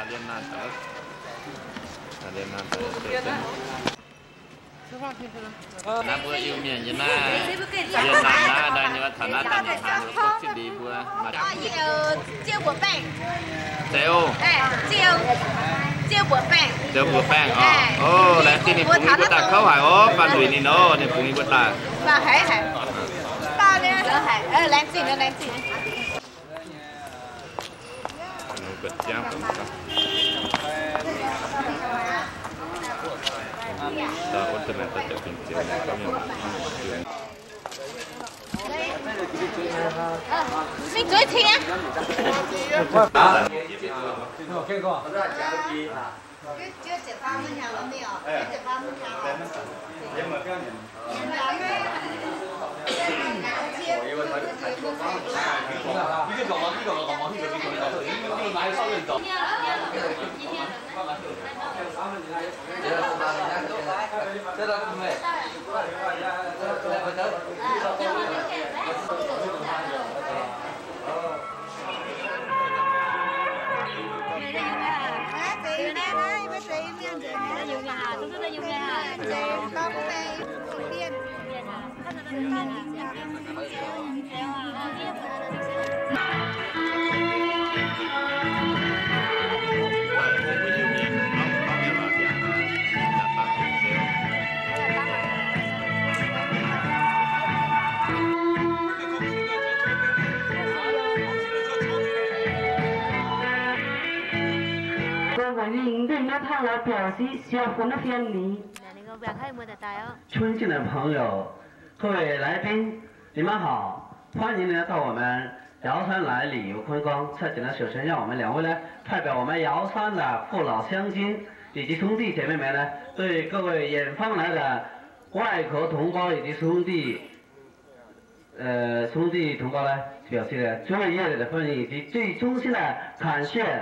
Lian Nan tới. Lian Nan tới. Nãy bữa Iu Mien như na Lian Nan na đây như thằng na tận hàng được tốt chứ đi bữa mà. Chiêu bữa bèn. Chiêu. Chiêu bữa bèn. Chiêu bữa bèn. Oh, lạiที่นี่ปุ่งbữaตาเข้าหายอ๋อปันถุยนี่เนาะนี่ปุ่งบữaตา. Và hãy. Ba nè. Lén gì nữa lén gì. Bật giang cũng có. Đó, ôn tập này ta trở thành chiều này có nhiều chuyện. Mình cưới thiên. Chưa解放门票了没有？解放门票了。 尊敬的朋友，各位来宾，你们好，欢迎来到我们瑶山来旅游观光。在此呢，首先让我们两位呢，代表我们瑶山的父老乡亲以及兄弟姐妹们呢，对各位远方来的外国同胞以及兄弟同胞呢，表示了最热烈的欢迎以及最衷心的感谢。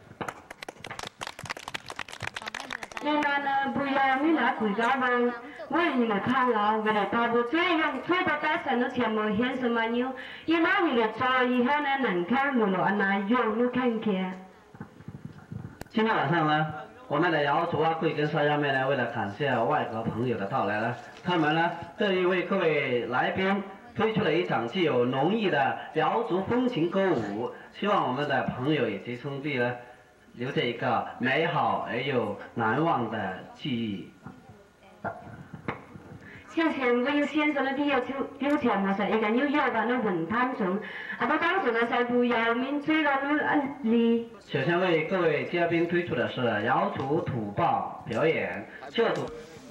Nên là bây giờ mình đã cử giáo bằng với những người khang là về để ta bố chơi用吹的大声的前面显什么牛，一拿你的做以后呢，能看我们那用路看看。 今天晚上呢，我们的瑶族啊、贵跟沙亚妹呢，为了感谢外国朋友的到来呢，他们呢特意为各位来宾推出了一场具有浓郁的瑶族风情歌舞，希望我们的朋友以及兄弟呢。 留下一个美好而又难忘的记忆。 像前位先生的啲有錢嘛，實一個要要把那文攤中，啊，到當時呢，在不要面追到那里。 首先为各位嘉宾推出的是瑶族土爆表演，这组。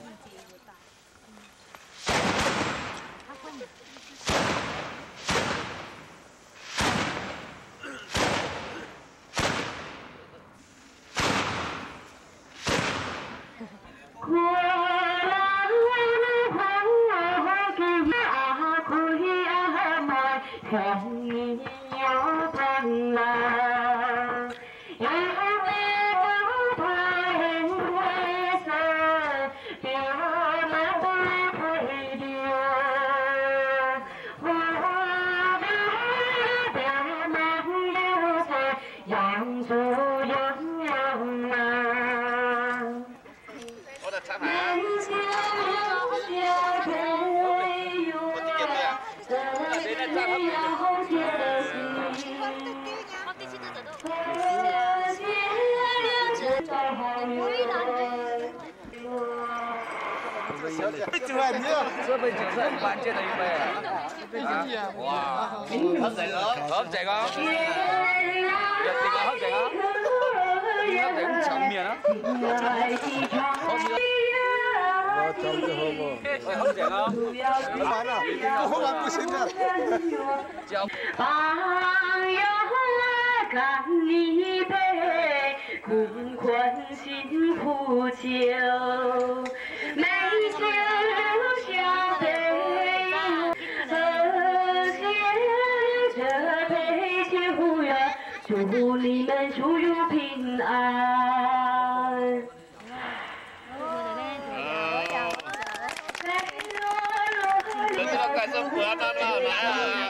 这杯酒是很关键的一杯。哇，好正啊！好正啊！入定啊，好正啊！好正場面啊！我走咗好喎，喂，好正啊！好玩啊！好玩不行啊！ 朋友干一杯，共困辛苦酒，美酒。 相陪，和谐这杯酒呀，祝你们出入平安。 这个该是河南了，来啊！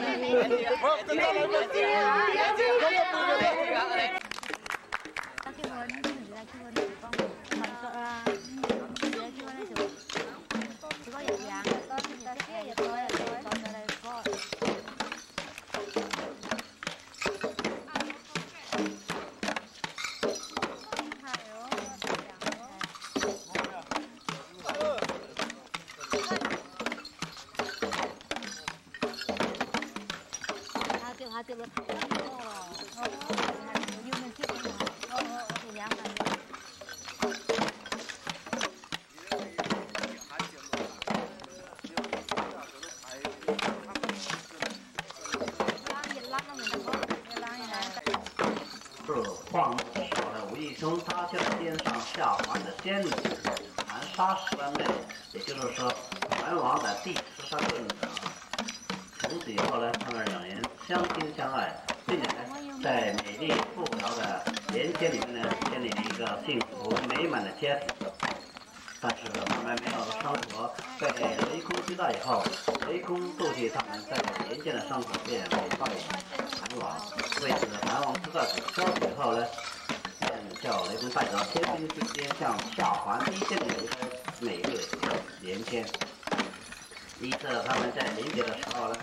晃目的时候呢，无意中发现了天上下凡的仙女含沙13妹，也就是说，船王的第13个女儿。从此以后呢，他们两人相亲相爱，并且呢，在美丽富饶的连接里面呢，建立了一个幸福美满的家庭。但是他们没有生活被雷公知道以后，雷公妒忌他们在人间的生活，便委派韩王。为此，韩王知道此消息以后呢，便叫雷公带着天兵之间向下凡一线的一个美丽连接。依着他们在连接的时候呢。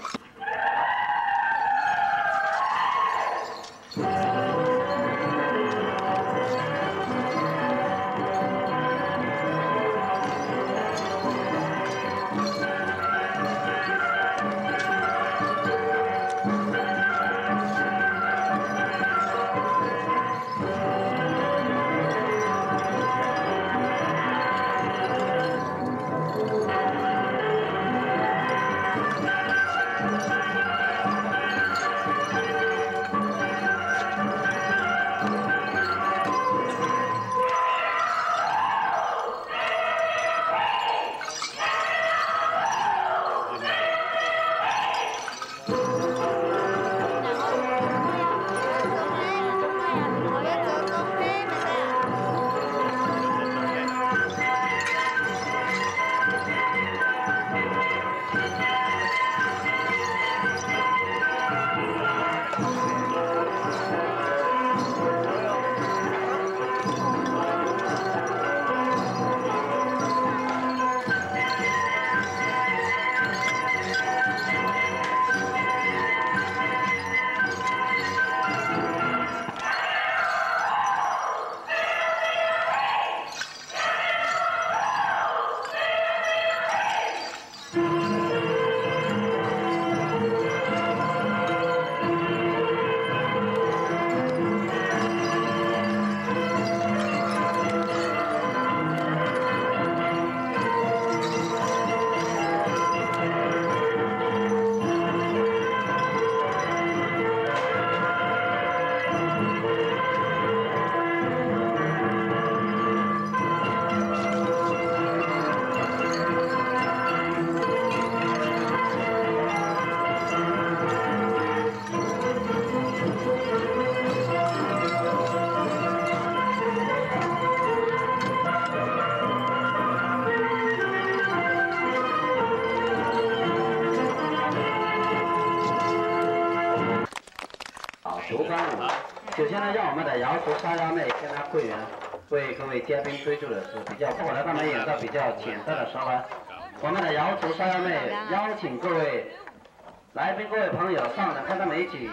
首先呢，让我们的瑶族沙鸭妹跟她会员为各位嘉宾推出的是比较后来他们演奏比较简单的时候呢，我们的瑶族沙鸭妹邀请各位来宾、各位朋友上来跟他们一起。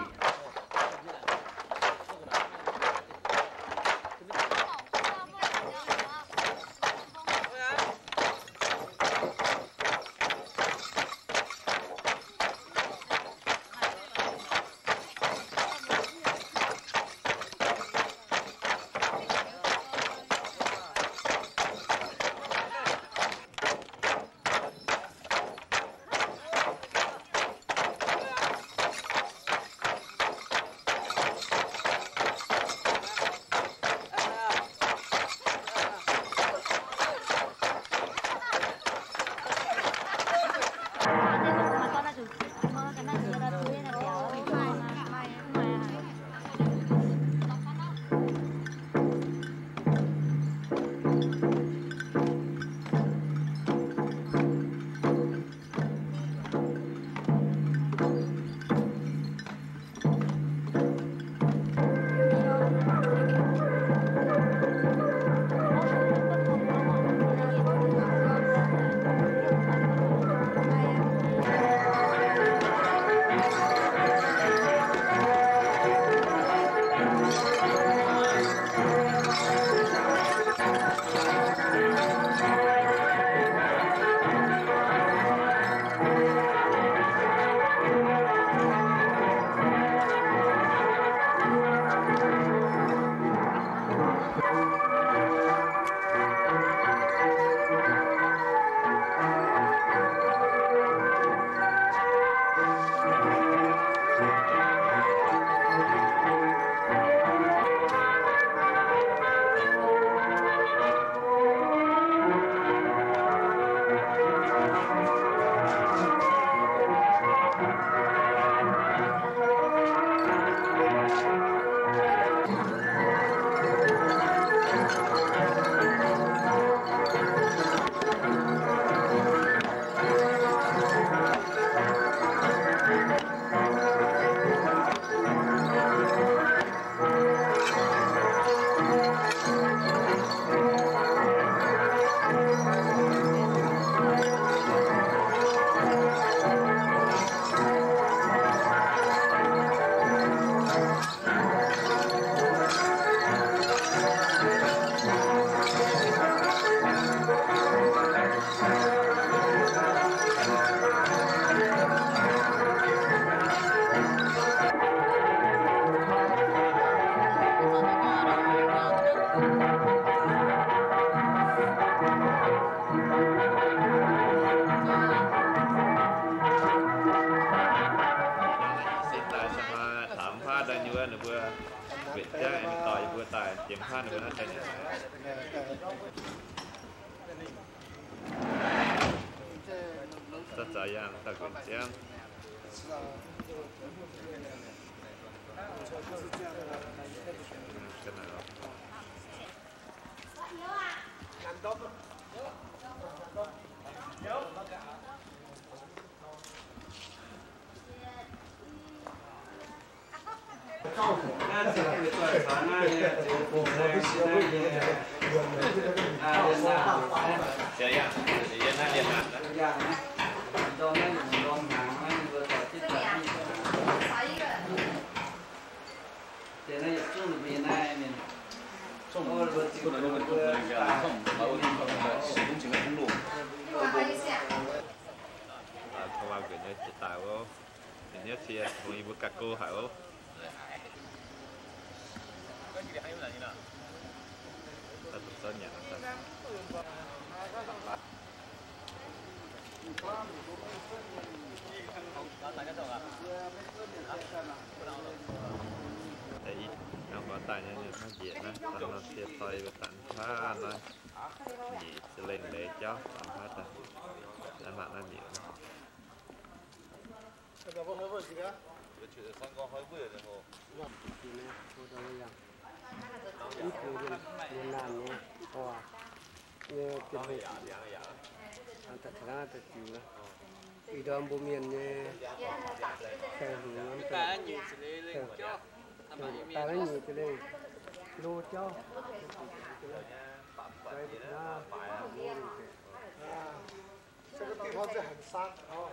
nữa vừa Việt cha em tỏi vừa tài tiếng Phan nữa nó thành rất dài dàng ta cũng xem cái này đó không bao giờ chỉ tạo nhớ chia một ibu các cô hảo ta tụt số nhà ta thấy nó có tài như nó dễ nó tao nó chia tay và tặng phá nó nhị sẽ lên để cho tặng phá ta để bạn nó nhiều Iu Mien cái hướng cái nhị cho cái nhị cái này lô cho cái nó这个地方是很山哦。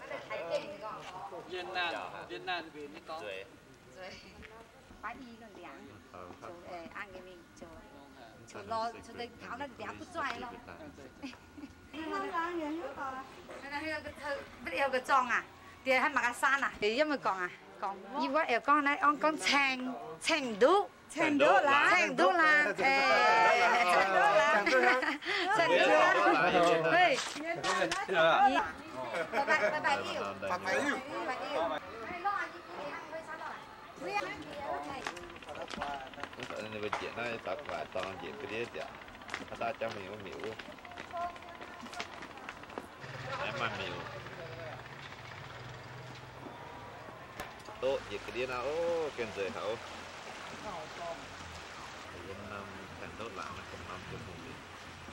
越南边你讲。对。 把一个凉，就按给你就攞就你搞得涼不拽咯。乜有個裝啊？啲喺馬鞍山啊？你因為講啊，講如果又講咧，我講成都。成都啦，成都啦，成都啦，成都啦，對，拜拜yêu，拜拜yêu， 你會剪那大塊當剪嗰啲隻，大家苗苗，還蠻苗，都剪嗰啲啦，哦，跟最好。Việt Nam thành tốt lạ là cộng đồng của vùng biển.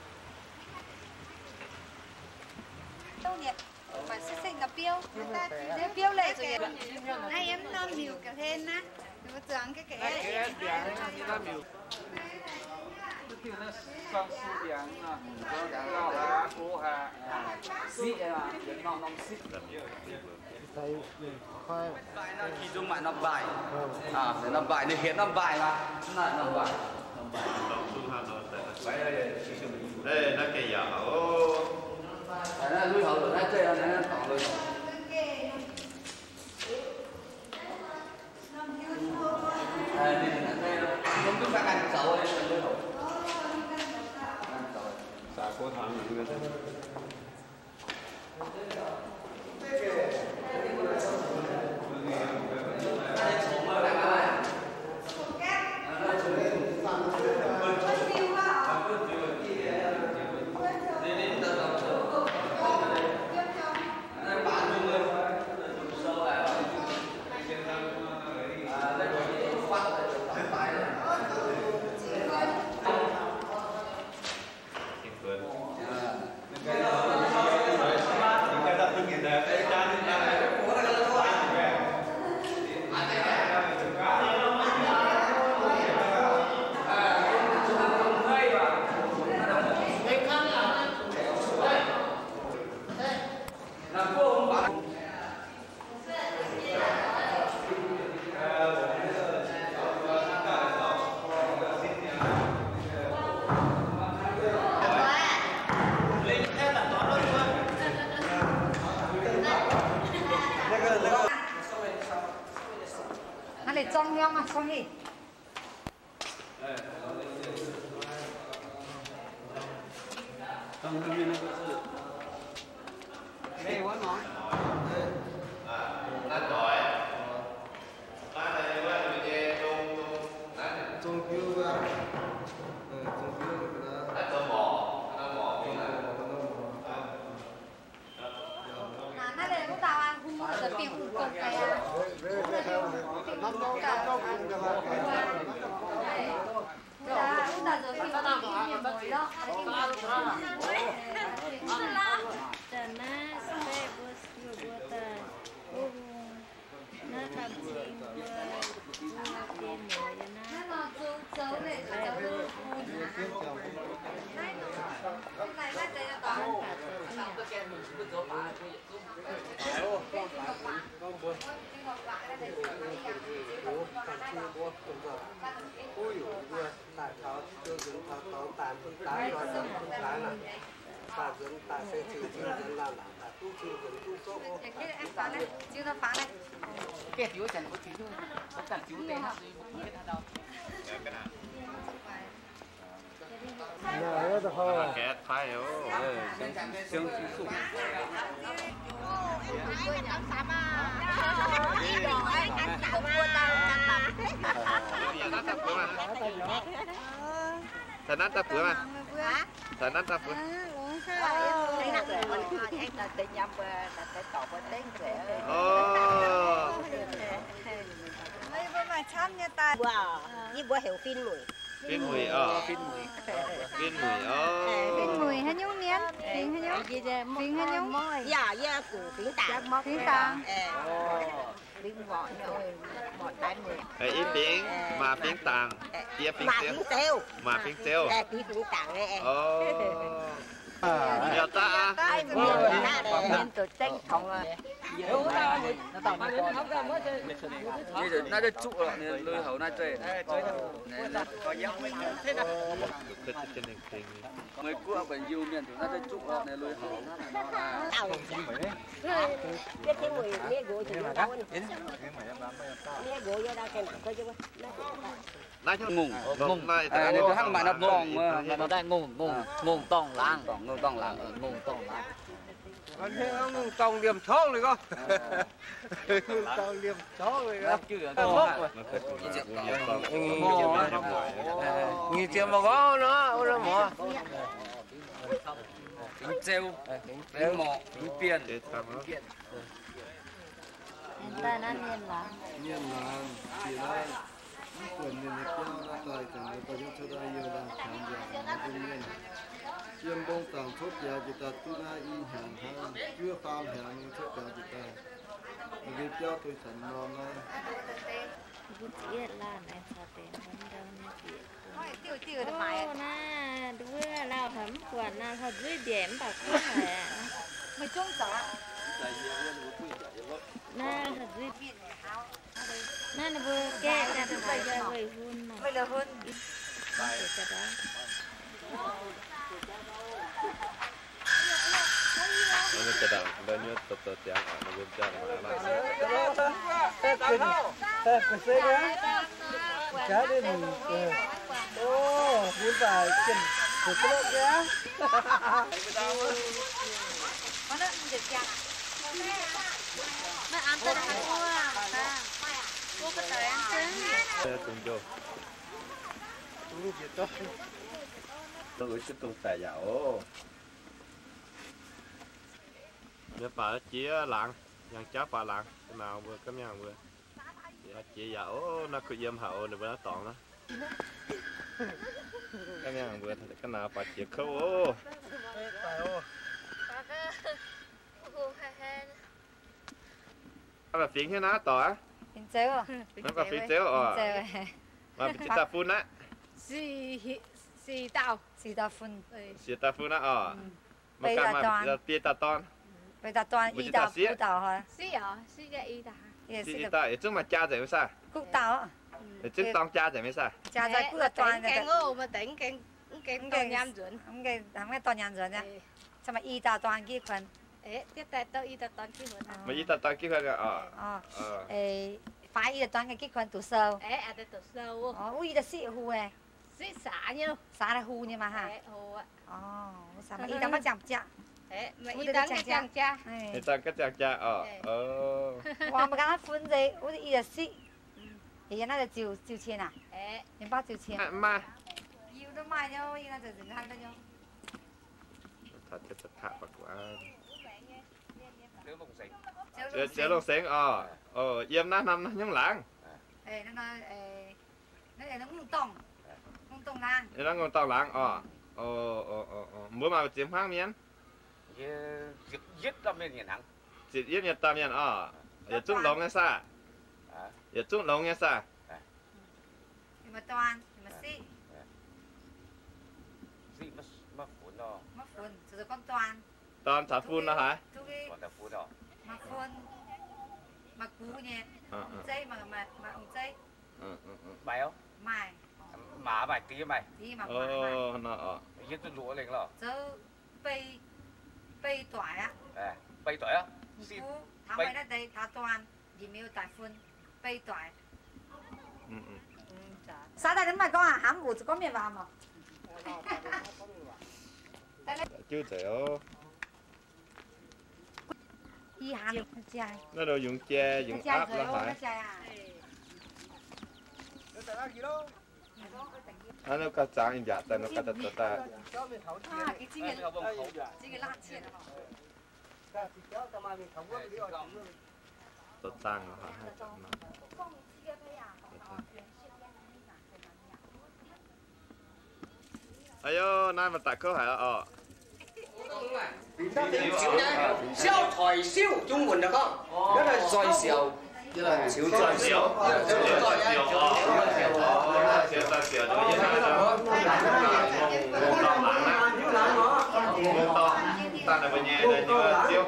Đâu nhỉ? Phải xinh cái biêu, cái biêu lệ rồi nhỉ? Hai em non miêu cả thêm á, nó tưởng cái nó miêu. Cái kiểu nó sang su điang à, nó là cố hà, xí à, nó xí. Thấy khoai khi chúng mày năm bài để năm bài để hiện năm bài mà lại năm bài đây nó cây dạo nó nuôi hậu nó chơi nó tỏ nuôi không biết các anh xấu hay nuôi hậu xả cố thắng người ta để trong nhau mà không đi. Đây quá nói. Nó gọi. Nó này qua cũng được. Ui vừa tại tháo đưa dựng tháo tàu tàn phương tái nói rằng phương tái là ta dựng ta sẽ trừ trừ dân làm là tu trừ dựng tu số. Cái em phá này, chưa nó phá này. Kẹt chú chẳng có chú thôi. Có cả chú tên nào gì không biết đâu. Nhà đó thôi. Kẹt phải hiểu. Sương sụp. Thật nát tập bữa mà. Thật nát tập bữa. Mấy bữa mà chăm nha ta. Như bữa hiểu phim mùi. Phim mùi Phim mùi Phim mùi hay nhung miến. Phim hay nhung. Phim hay nhung. Dạ, dạ, của phim tảng. Phim tảng. Phim ngọn rồi, ngọn tay mùi. Ý tiếng mà tiếng tàng. Chia tiếng tiêu. Mà tiếng tiêu. Phim tảng này. Giờ ta. Nên tôi tranh không rồi. Nóจะจุเลยเลยเขาน่าเจ๊người cua bên Iu Mien thì nóจะจุเนี่ยเลยเขา Biết cái mùi nghe gỗ thì nó đâu nữa. Nghe gỗ vô đâu cái mặt coi chứ. Nói chứ ngùng này tôi hăng mà nó bong mà nóได้ngùng tong lang Ngùng tông liềm chó rồi con. Ngùng tông liềm chó rồi con. Nhìn tiền mà có nó nó mỏ. Kính treo, kính mỏ, kính tiền. Ta nó miên là. Miên là chỉ là quần miền Bắc nó tại thành phố Beijing cho đại yêu đang tham gia nó cũng miên. Chiêm bông tàng chốt nhà chỉ ta tu na y hàng hàng chưa tam hàng chốt nhà chỉ ta. Vì cho tôi thành non này. Bút chỉ là này sao tiền vẫn đâu nè chị. Tiêu được mày. Na, đứa nào thấm quần nào thật dưới điểm bạc quá hả? Mày trông sợ. Na thật dưới. Na là vừa kẹt ra từ bây giờ về hun mà. Bây giờ hun. nóจะดังเดินยืดตัวเตียงมันยืนจ้ามาอะไร Cái xe đấy. Cá đi mình. Ô, muốn phải chân của cái lỗ kìa. Có nó được chăng? Nó ăn tới ăn mua à? Cô có tới ăn chứ? Tung vô. Tôi gửi chút tung tài dạo. Nếu bà chia lặng, nhang cháo bà lặng, cái nào vừa cắm nhang vừa. Chị dạo nó cứ dâm hậu rồi nó toàn đó. Cái nhang vừa thì cái nào bà chia khâu ô. Bà phiền thế nào tỏ? Phiền chéo à? Nó bà phiền chéo à? Mà bị ta phun á? Xì tao phun. Xì ta phun á à? Mà cả mà bia ta toàn. Bây ta toàn y tao, cú tao hả? Xí à, xí ra y tao. Xì ta, chứ mà cha rồi mới sao? Cú tao á. Chứ toàn cha rồi mới sao? Cha rồi cú là toàn. Cái ngô mà tỉnh cái toàn nhám chuẩn. Không cái toàn nhám chuẩn nha. Sao mà y tao toàn kia phần? Tiếp tại tao y tao toàn kia phần. Mà y ta toàn kia phần à? Phải y tao toàn cái kia phần tủ sâu. Tại tủ sâu. Ui, ta xị hù à? Xí xả nhiêu? Xả là hù nhưng mà hả? Hù ạ. Sao mà y tao bắt chạm chạm? Mà y tao cái chàng cha. Y ta cái chàng cha Wow, mà cái phun gì? Ui, y là xị. Thì nó là chiều chiên à? Nên bao chiều chiên. Mà. Yêu nó mày nhau, y là giờ dừng ăn nhau. Thật chất thạ bạc quá. Chéo lông xính Yếm ná năm nhóm lãng. Nó ngùng tông lang. Nó ngùng tông lãng Muốn mà chiếm hoang miến. Giết tâm miền hẳn. Giết nhiệt tâm miến Giờ chút lông nghe xa. Giờ chút lông nghe xa. Nhưng mà toàn, nhưng mà xị. Xị mất phun đó. Mất phun, rồi con toàn. Toàn chả phun đó hả? Còn là phun đó. Mà phun. Mà cú nhé. Ông chay mà ông chay. mày không? Mày. Má mày tí mày. Tí mà nó Ý tôi lúa lên lo. Chứ bây tuổi á. Bây tuổi á. Thảo mày ở đây thảo toàn vì miêu đại phun bây tuổi. Sao đây đến mày con à? Hám bù có miệng vào mà. chưa dẻo. Nó đâu dùng tre, dùng áp là phải. Nó có trang giả tên nó có tật ta. Tật tăng là hả? Ayo, nay mà tại câu hỏi là Xiao thỏi siêu Trung文的讲，那个在小，小在小， ta là bên nhà đây nhưng mà tiêu.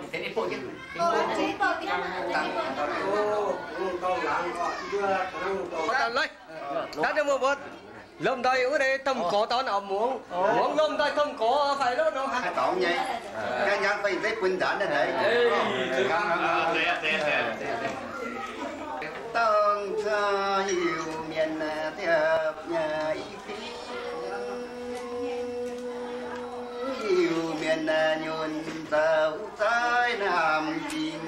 Lên, đã được một bớt. Lông đây ở đây tầm cổ tao nào muốn lông đây tầm cổ phải đó đâu hả? Cậu nhỉ? Cái nhang phải tới quân đạn đây đấy. Tông cho Iu Mien tiếp nhà Iu Mien nhún tàu tới Nam Kinh.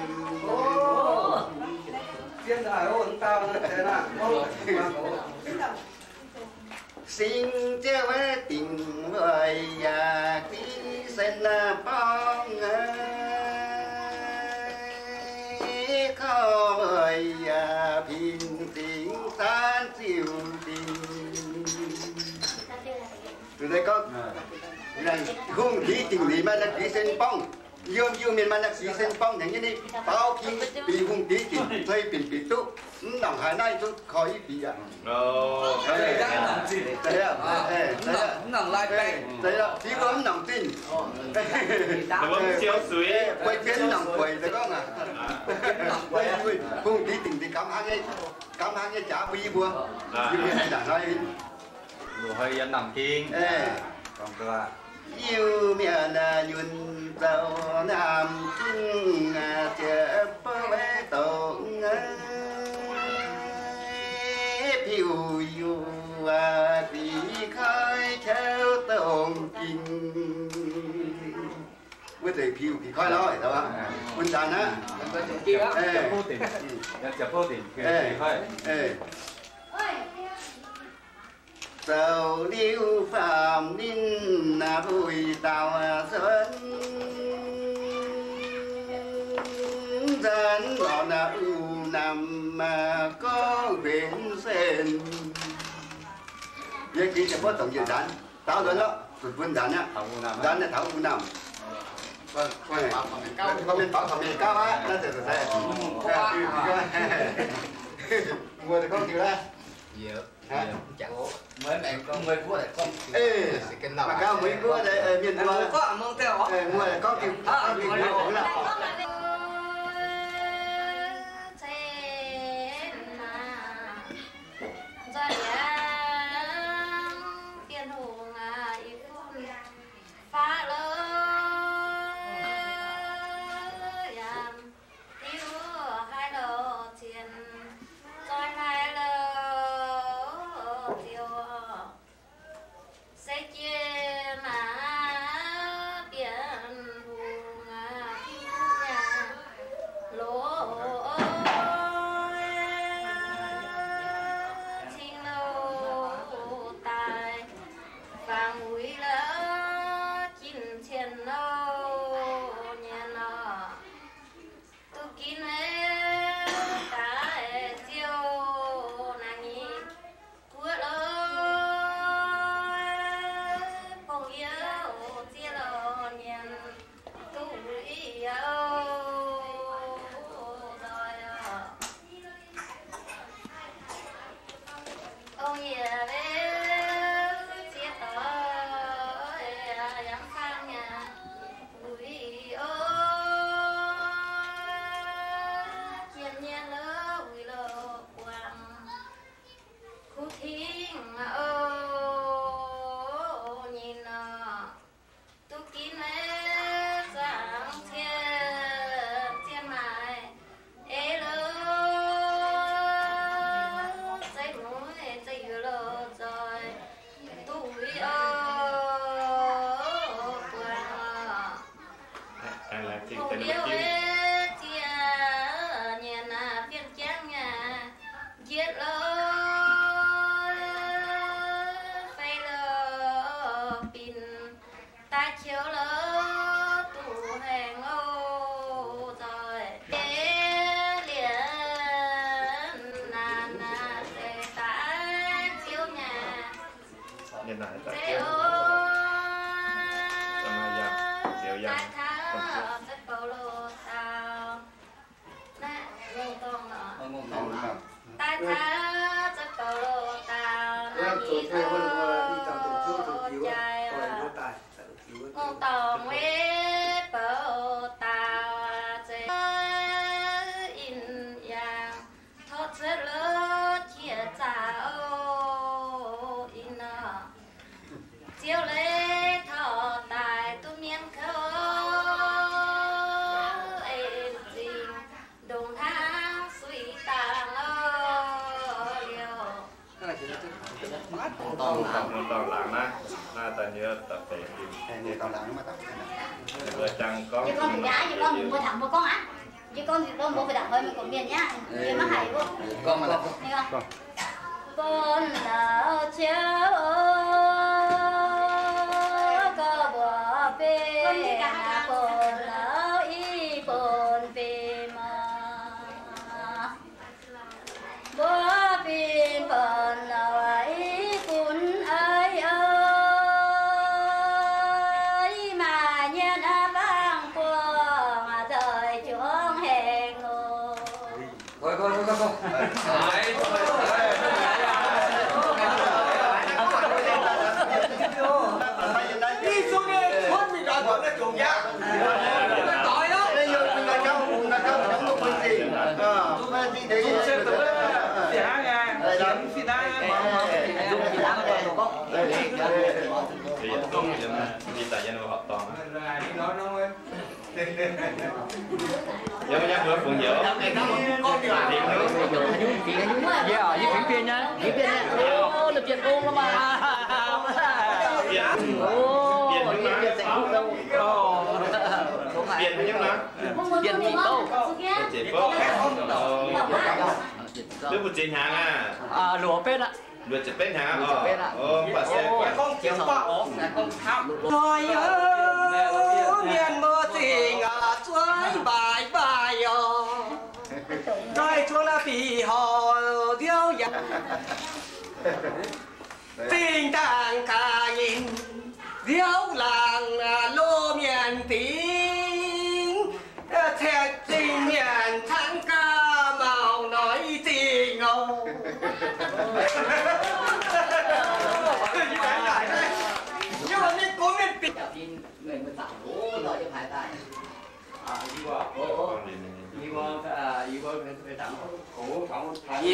Thiên đại ôn tao nó thế nào? Xin chào tình người và quý sen bóng khó người bình tĩnh tan chiều tình. Từ đây có này không khí tình lý mà là quý sen bóng. Iu Mien mà là quý sen bóngอย่างนี้นี่เป้าพิงปีหุ่งตีติ่นเคยเป็นปีตุ๊หนังหายได้ทุกคอยปีอ่ะ Đây đang làm gì? Đấy ạ. Nặng lại đây. Đấy ạ. Chỉ có nặng tin. Nó vẫn chiếu suối. Quay kiến nặng quầy đấy con à. Không tí tình thì cảm ơn trả bi bùa. Nhưng mà đã nói. Đồ hơi dân nằm kiên. Còn cơ. Iu Mien nhún tàu Nam Kinh chợ bê tổng phiêu du bị khai theo tổng kinh. Với thầy phiêu thì khai nói đâu ạ? Quân đàn á. Chợ vô tiền. Sầu liêu phạm ninh vui tàu xuân dân ngọn nằm có biển sen. Vậy thì sẽ có tổng dự đàn tao rồi đó, quân đàn á, đàn là thảo u nằm. Vâng, có bên bảo thằng miền cao á, nó từ từ đây. Mua được con kiểu đó. Mấy mẹ con mấy cua này con. Mà cao mấy cua đây miền mua. Có mong theo hả? Mua này có kiểu ổn là. hiện tại tại kia tầm hai giang điều giang còn chưa tai tha cho cầu lô tao na đi thơ dài ngô tòng quê bờ tao chế in yang thọ chế lỡ chia chào in chiều lễ thọ tài tu miên khâu em tình đồng tháng suy tàng toàn lạng na tại nhớ tập thể thì vừa chẳng có chứ con thì nhá chứ con mình mua thẳng một con á chứ con thì con mua phải đẳng hơi mình còn miền nhá miền mắc hải vô con mà là con là chéo có bỏ bê con là y bồn bê mà bỏ bê bồn là y cún ơi ơi mà nhân vang quang đời chuông hẹn ngô coi đi xuống đi khuất thì rồi vẫn là chuồng giá tội đó bây giờ mình là cao giống một bên gì bên gì để xem tụi nó thì hả nghe kiếm phi đá dùng phi đá mà còn có thì công đi tại dân họ toàn đi nói nó ơi giống như bữa phụ nhớ con đi làm điện nữa Dạ, với chuyển viên nhá. Chuyển viên nhá. Ô, lập chuyện ôm lắm mà. Biển tỉnh đâu? Biển nhưng mà Biển chị đâu? chỉ có nước một chín hàng à? À, lúa bên ạ. Lúa chỉ bên hàng à? Bà xe con chịu quá ổn con thăm rồi ơi miền mơ tình chuối bài bài rồi chuối là vì họ điêu dặn tình tàng cả nhìn điêu làng lô miền tiếng theo tình miền thắng ca màu nói tình ngầu nhưng mà mình có mình bị Người mới tạo ố lợi cho phải tại. Đi qua. Đi qua phải tặng cổ phỏng thái.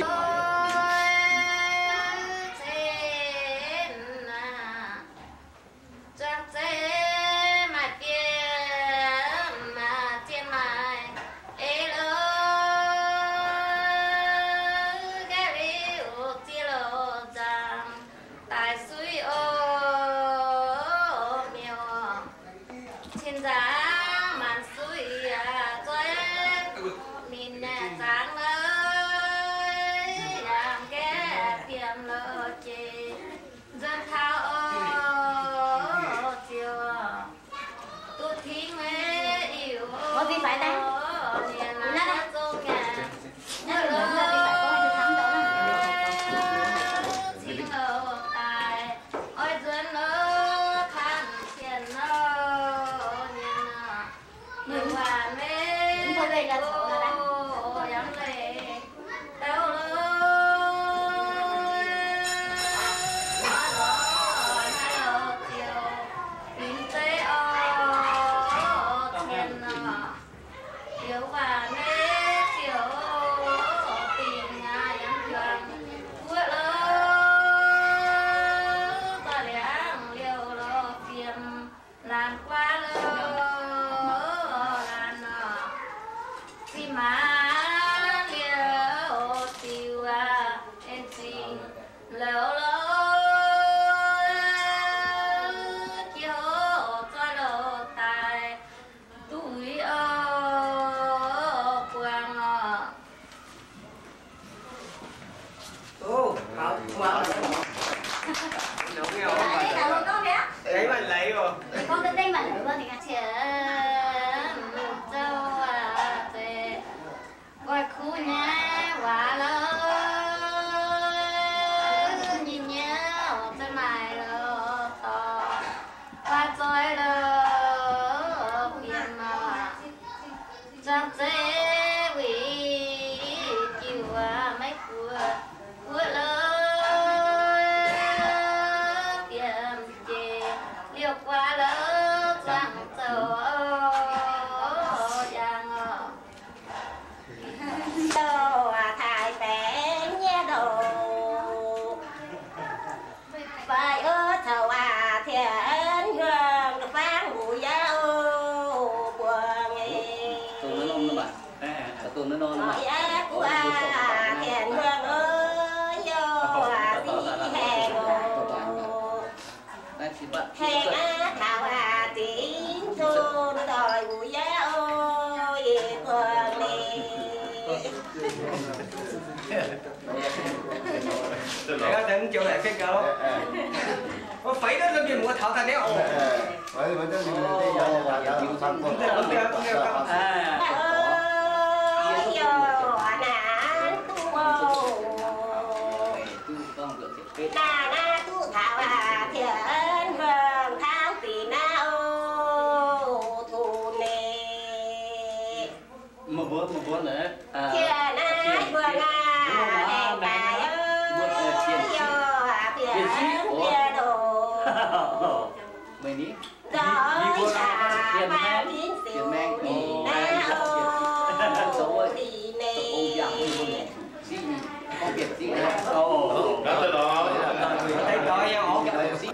lấy mà lấy rồi con tên tên mà con thì chè châu à tê coi khu nhà quả lơ nhìn nhớ tên mày lơ thèn thảo hà tín thôn đòi bùi giá ôi thường nè. Để đừng chịu lại cái câu. Có phải đó làm gì mà thảo ta đéo ồ. Vậy mà cái gì đi giờ là chịu xong con. Na na tu thảo hà thiện hương thảo tì na ô thù nè. Một bữa nữa. Thiện na vừa na đèn bài ơi yo hà thiện thiện đồ. Mày ní. Đó xà ba thiên siêu tì na ô tì nè. Có việc gì nữa? Ồ. Đó từ đó. Đây coi nha ổn.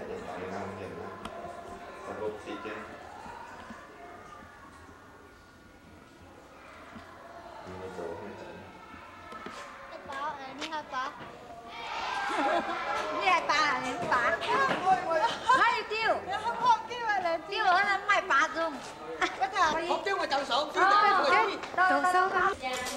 Đi hai bà. Đi hai bà này bà. Hai tiêu. Tiêu ở là mày bà dùng. Không tiêu mà chọn sổ. Chọn sổ không?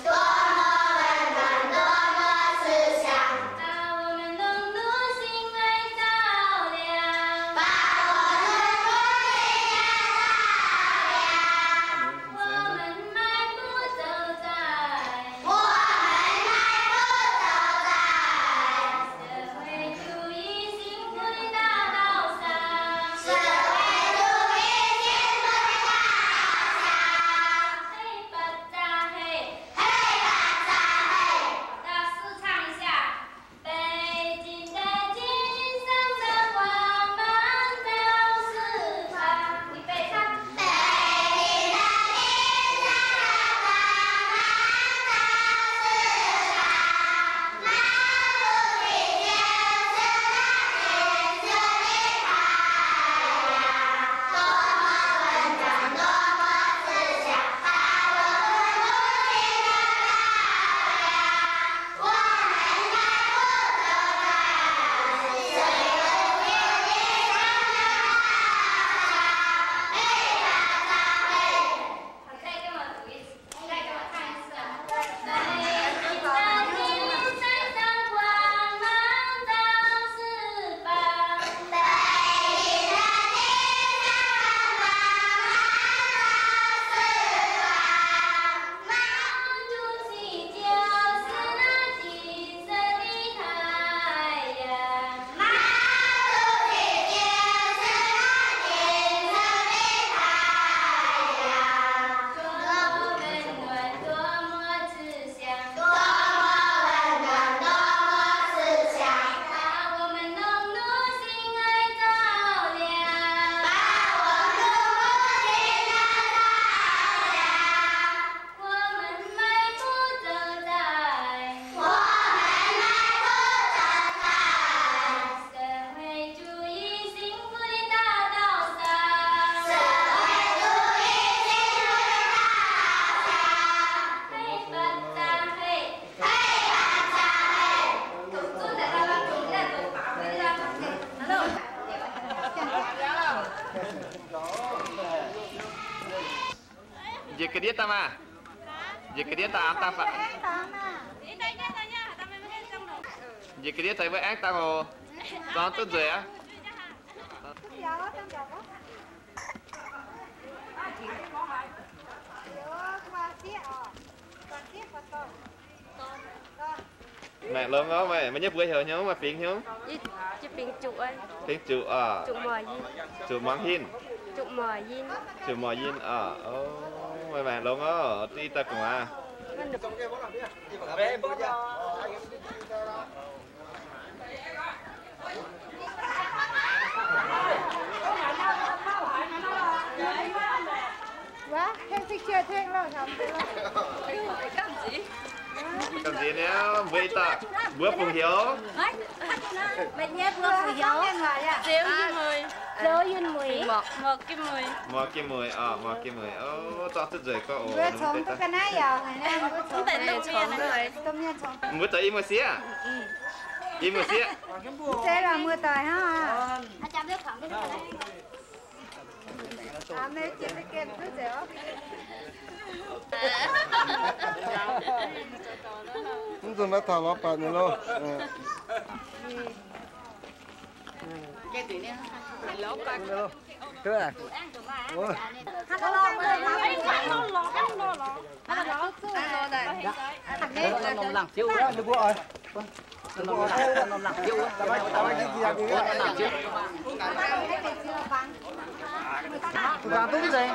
ជាក្រៀតតាម៉ាជាក្រៀតតាអត់តាប៉ជាក្រៀតទៅវិញអញតាមកដល់ទៅជឿ mẹ lớn đó mày nhớ bữa giờ nhớ mà phiền nhớ chứ phiền chụp ơi phiền chụp à chụp mò gì chụp món hin chụp mò gì chụp mò hin à mày mẹ lớn đó đi ta cùng à quá thêm picture thêm rồi không cầm gì nữa vậy ta bữa phùng hiếu mình nhớ bữa phùng hiếu rượu duyên mười một kim mười một kim mười cho thức rồi có bữa sống có cái này giờ này nè bữa sống này tôm miên sống bữa tới im mà xía Im một xíu. Thế là mưa tỏi ha. Chạm nước khoảng cái này. Mẹ chỉ biết kem thứ gì đó. Chúng tôi đã thảo lót bạn rồi luôn. Cái gì nữa? Lót bạn. Thế à? Ủa? Và tôi gì?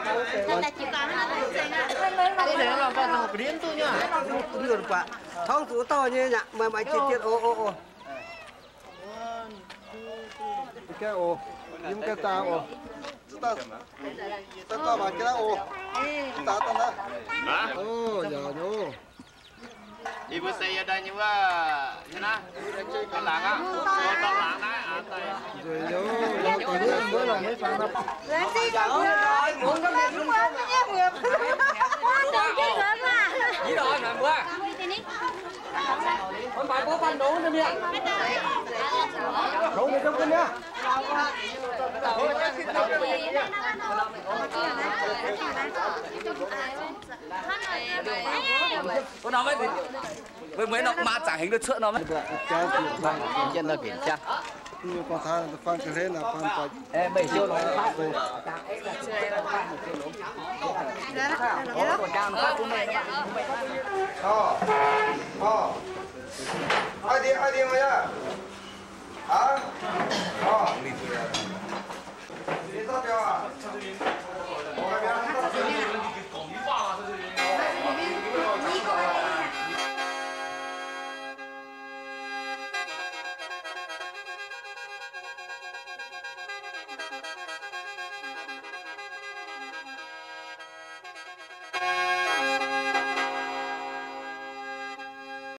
Cái này là vào học điên tôi nhá. Tôi được quả. Thông tủ to như nhỉ? Mà mày chết chết ô. Cái ô. Im cái ta ô. Ta mà cái ô. Ta đó. Hả? Ô, giờ nhô. Im một xe ở đây nhưng mà thế nào? Con làng á? Con làng đấy. Rồi nhô. Nó còn nữa mới là mấy phần đó. Lên đi con rồi. Muốn con đẹp đúng không? Nhé vừa. Đừng chứ gớm mà. Gì rồi mà qua. Con phải có pan đủ nữa nha. Đủ đi trong cái nha. Con nói với mấy nó ma trả hình được sữa nó mấy. Dân là kiểm tra. Nhưng con tha là phan cái thế là phan phải. Ê, 7 triệu nó phát về. Ai đi